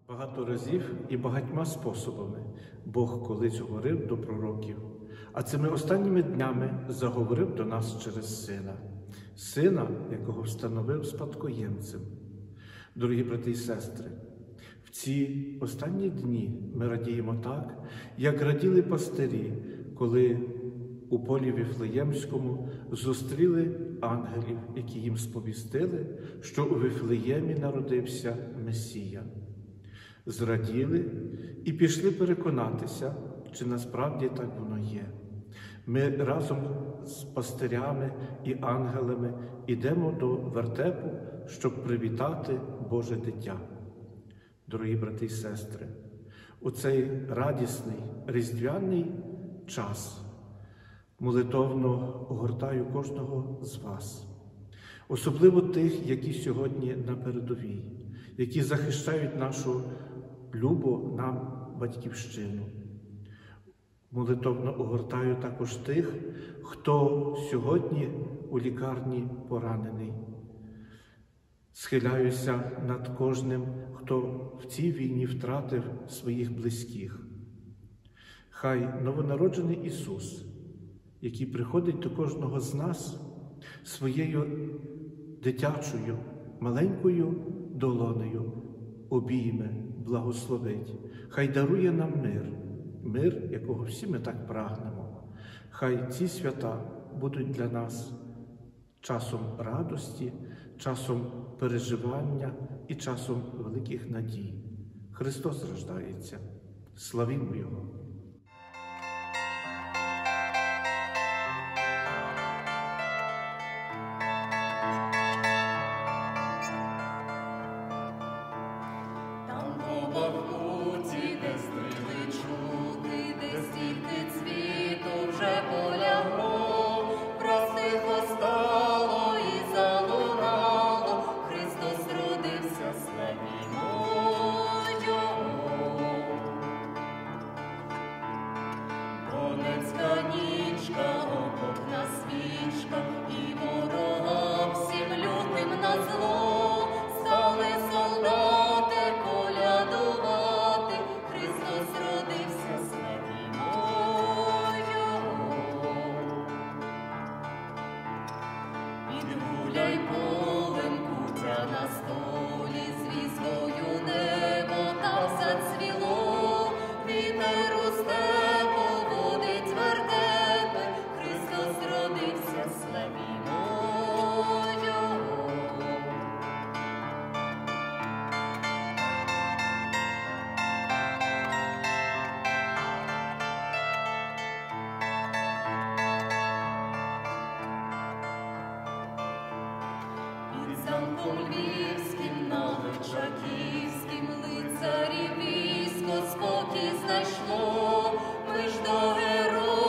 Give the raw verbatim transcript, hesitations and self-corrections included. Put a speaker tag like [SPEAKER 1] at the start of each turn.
[SPEAKER 1] Багато разів і багатьма способами Бог колись говорив до пророків, а цими останніми днями заговорив до нас через Сина, Сина, якого встановив спадкоємцем. Дорогі брати і сестри, в ці останні дні ми радіємо так, як раділи пастирі, коли у полі Вифлеємському зустріли ангелів, які їм сповістили, що у Вифлеємі народився Месія. Зраділи і пішли переконатися, чи насправді так воно є. Ми разом з пастирями і ангелами йдемо до вертепу, щоб привітати Боже дитя. Дорогі брати і сестри, у цей радісний, різдвяний час молитовно огортаю кожного з вас, особливо тих, які сьогодні на передовій, які захищають нашу любу нам батьківщину. Молитовно огортаю також тих, хто сьогодні у лікарні поранений. Схиляюся над кожним, хто в цій війні втратив своїх близьких. Хай новонароджений Ісус, який приходить до кожного з нас своєю дитячою, маленькою долонею, обійме, благословить. Хай дарує нам мир, мир, якого всі ми так прагнемо. Хай ці свята будуть для нас часом радості, часом переживання і часом великих надій. Христос рождається. Славімо Його!
[SPEAKER 2] Гуляй полем, кутя на столі, звізвою небо та зацвіло, вітер у степу водить вертепи, Христос родився, славімо Його. Замком львівським, на Личаківським, лицарі військо спокій знайшло, ми ж до героїв